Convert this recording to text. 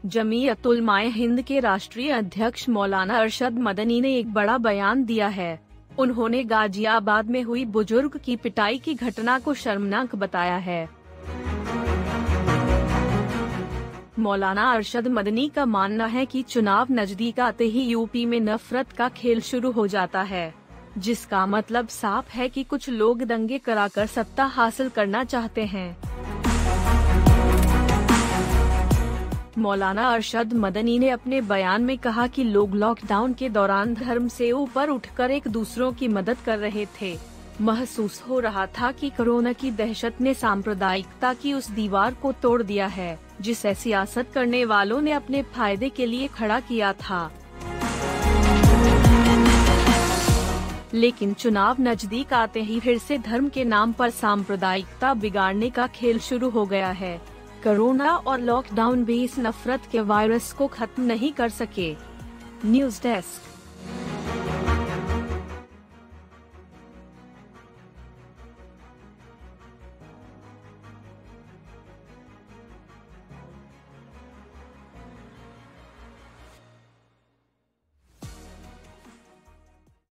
जमीयत उलमाए हिंद के राष्ट्रीय अध्यक्ष मौलाना अरशद मदनी ने एक बड़ा बयान दिया है। उन्होंने गाजियाबाद में हुई बुजुर्ग की पिटाई की घटना को शर्मनाक बताया है। मौलाना अरशद मदनी का मानना है कि चुनाव नजदीक आते ही यूपी में नफरत का खेल शुरू हो जाता है, जिसका मतलब साफ है कि कुछ लोग दंगे कराकर सत्ता हासिल करना चाहते हैं। मौलाना अरशद मदनी ने अपने बयान में कहा कि लोग लॉकडाउन के दौरान धर्म से ऊपर उठकर एक दूसरों की मदद कर रहे थे। महसूस हो रहा था कि कोरोना की दहशत ने सांप्रदायिकता की उस दीवार को तोड़ दिया है, जिसे सियासत करने वालों ने अपने फायदे के लिए खड़ा किया था। लेकिन चुनाव नजदीक आते ही फिर से धर्म के नाम पर सांप्रदायिकता बिगाड़ने का खेल शुरू हो गया है। कोरोना और लॉकडाउन भी इस नफरत के वायरस को खत्म नहीं कर सके। News desk.